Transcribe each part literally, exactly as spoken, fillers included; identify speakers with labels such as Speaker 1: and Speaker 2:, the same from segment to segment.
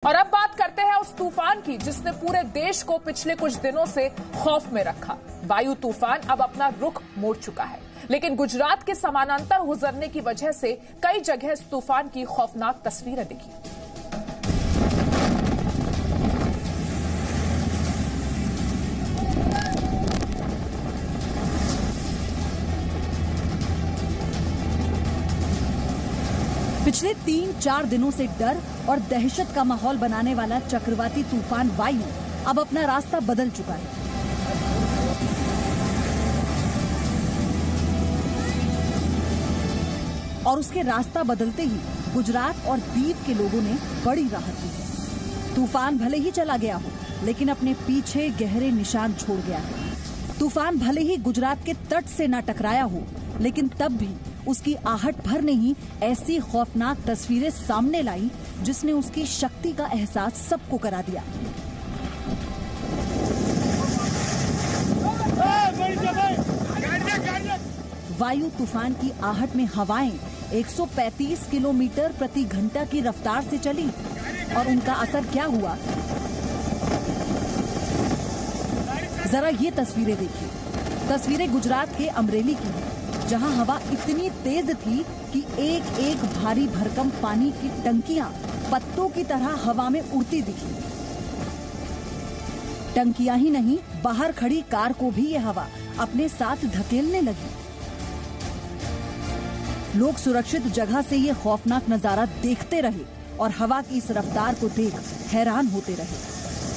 Speaker 1: और अब बात करते हैं उस तूफान की जिसने पूरे देश को पिछले कुछ दिनों से खौफ में रखा। वायु तूफान अब अपना रुख मोड़ चुका है, लेकिन गुजरात के समानांतर गुजरने की वजह से कई जगह इस तूफान की खौफनाक तस्वीरें दिखी।
Speaker 2: पिछले तीन चार दिनों से डर और दहशत का माहौल बनाने वाला चक्रवाती तूफान वायु अब अपना रास्ता बदल चुका है। और उसके रास्ता बदलते ही गुजरात और दीव के लोगों ने बड़ी राहत दी है। तूफान भले ही चला गया हो, लेकिन अपने पीछे गहरे निशान छोड़ गया है। तूफान भले ही गुजरात के तट से न टकराया हो, लेकिन तब भी उसकी आहट भर ने ही ऐसी खौफनाक तस्वीरें सामने लाई जिसने उसकी शक्ति का एहसास सबको करा दिया। वायु तूफान की आहट में हवाएं एक सौ पैंतीस किलोमीटर प्रति घंटा की रफ्तार से चली और उनका असर क्या हुआ, जरा ये तस्वीरें देखिए। तस्वीरें गुजरात के अमरेली की हैं, जहां हवा इतनी तेज थी कि एक एक भारी भरकम पानी की टंकियां पत्तों की तरह हवा में उड़ती दिखी। टंकियां ही नहीं, बाहर खड़ी कार को भी यह हवा अपने साथ धकेलने लगी। लोग सुरक्षित जगह से ये खौफनाक नजारा देखते रहे और हवा की इस रफ्तार को देख हैरान होते रहे।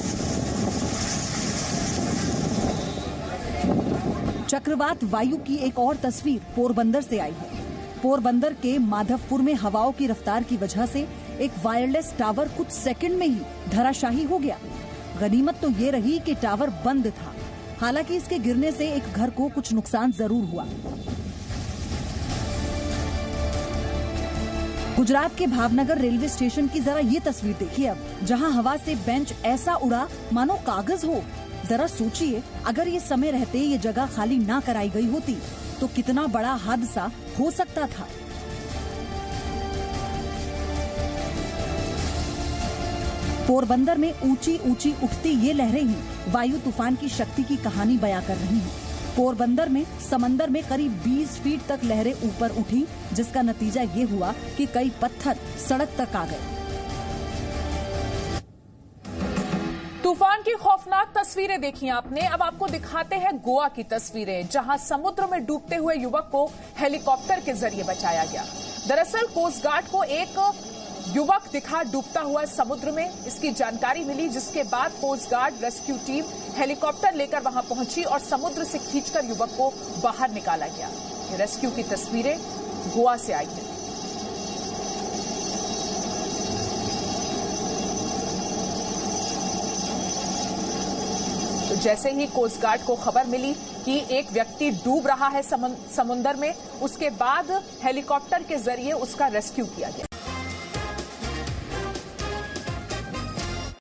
Speaker 2: चक्रवात वायु की एक और तस्वीर पोरबंदर से आई है। पोरबंदर के माधवपुर में हवाओं की रफ्तार की वजह से एक वायरलेस टावर कुछ सेकंड में ही धराशाही हो गया। गनीमत तो ये रही कि टावर बंद था। हालांकि इसके गिरने से एक घर को कुछ नुकसान जरूर हुआ। गुजरात के भावनगर रेलवे स्टेशन की जरा ये तस्वीर देखिए अब, जहां हवा से बेंच ऐसा उड़ा मानो कागज हो। जरा सोचिए, अगर ये समय रहते ये जगह खाली ना कराई गई होती तो कितना बड़ा हादसा हो सकता था। पोरबंदर में ऊंची ऊंची उठती ये लहरें ही वायु तूफान की शक्ति की कहानी बयां कर रही हैं। पोरबंदर में समंदर में करीब बीस फीट तक लहरें ऊपर उठी, जिसका नतीजा ये हुआ कि कई पत्थर सड़क तक आ गए।
Speaker 1: तूफान की खौफनाक तस्वीरें देखी आपने। अब आपको दिखाते हैं गोवा की तस्वीरें, जहां समुद्र में डूबते हुए युवक को हेलीकॉप्टर के जरिए बचाया गया। दरअसल कोस्ट गार्ड को एक युवक दिखा डूबता हुआ समुद्र में। इसकी जानकारी मिली, जिसके बाद coast guard rescue team helicopter लेकर वहां पहुंची और समुद्र से खींचकर युवक को बाहर निकाला गया। ये रेस्क्यू की तस्वीरें गोवा से आई हैं। तो जैसे ही कोस्ट गार्ड को खबर मिली कि एक व्यक्ति डूब रहा है समुद्र में, उसके बाद हेलीकॉप्टर के जरिए उसका रेस्क्यू किया गया।